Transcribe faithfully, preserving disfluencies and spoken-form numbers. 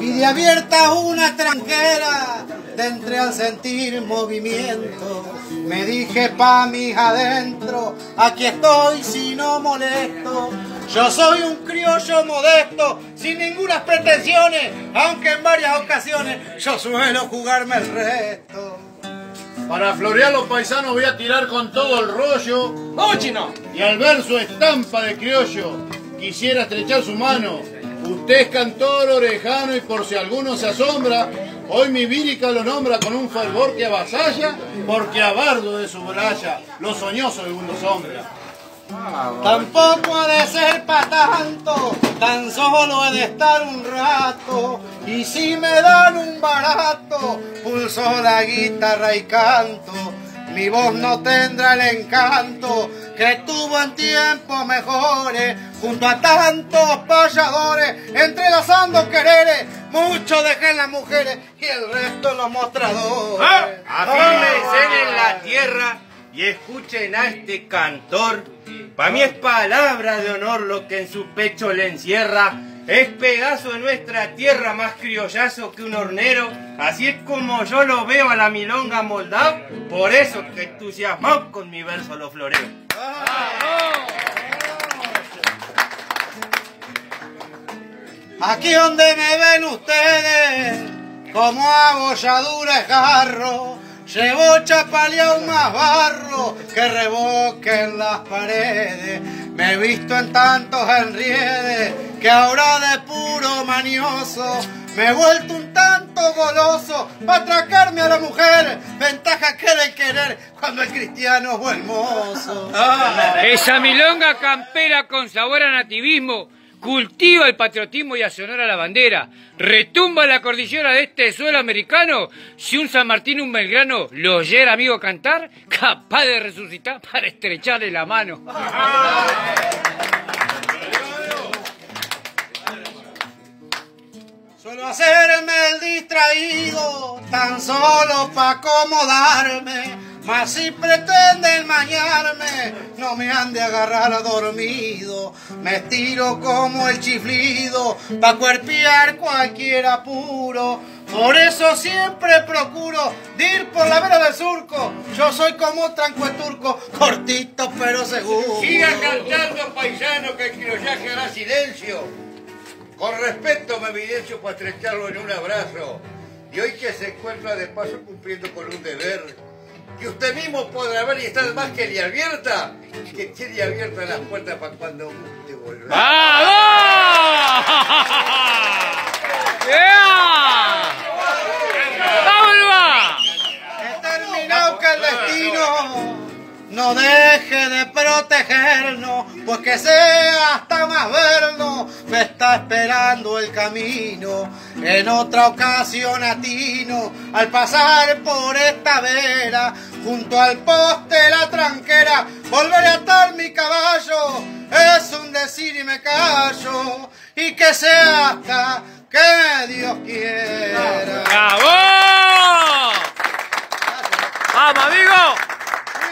y de abierta una extranjera, te entré al sentir movimiento. Me dije pa' mis adentro, aquí estoy si no molesto. Yo soy un criollo modesto, sin ninguna pretensiones, aunque en varias ocasiones yo suelo jugarme el resto. Para florear los paisanos voy a tirar con todo el rollo. ¡Vamos, chino! Y al ver su estampa de criollo, quisiera estrechar su mano. Usted es cantor orejano y por si alguno se asombra, hoy mi vírica lo nombra con un fervor que avasalla, porque a bardo de su braya lo soñó segundo sombra. Tampoco ha de ser pa' tanto, tan solo he de estar un rato. Y si me dan un barato, pulso la guitarra y canto. Mi voz no tendrá el encanto que tuvo en tiempos mejores, junto a tantos payadores, entrelazando quereres. Mucho dejé en las mujeres y el resto en los mostradores. ¿Ah? Afírmense en la tierra y escuchen a este cantor. Para mí es palabra de honor lo que en su pecho le encierra. Es pedazo de nuestra tierra, más criollazo que un hornero. Así es como yo lo veo a la milonga moldado. Por eso que entusiasmado con mi verso lo floreo. Aquí donde me ven ustedes, como abolladura es garro, llevo chapaleado más barro que revoque en las paredes. Me he visto en tantos enriedes que ahora de puro manioso me he vuelto un tanto goloso para atracarme a la mujer. Ventaja que de querer cuando el cristiano es buen mozo. Ah, esa milonga campera con sabor a nativismo cultiva el patriotismo y hace honor a la bandera. Retumba la cordillera de este suelo americano. Si un San Martín y un Belgrano lo oyera amigo cantar, capaz de resucitar para estrecharle la mano. Suelo hacerme el distraído tan solo pa' acomodarme. Mas si pretenden mañarme, no me han de agarrar dormido. Me estiro como el chiflido pa' cuerpear cualquier apuro. Por eso siempre procuro de ir por la vera del surco. Yo soy como trancueturco, cortito pero seguro. Siga cantando, paisano, que el criollaje hará silencio. Con respeto me evidencio para estrecharlo en un abrazo. Y hoy que se encuentra de paso cumpliendo con un deber que usted mismo podrá ver y estar más que le abierta, que tiene abiertas las puertas para cuando guste volver. ¡Vamos! ¡Yeah! ¡Vamos! He terminado que el destino no deje de protegernos, pues que sea hasta más vernos, me está esperando el camino. En otra ocasión atino, al pasar por esta vera, junto al poste la tranquera, volveré a atar mi caballo. Es un decir y me callo, y que sea hasta que Dios quiera. ¡Bravo! ¡Vamos, amigo!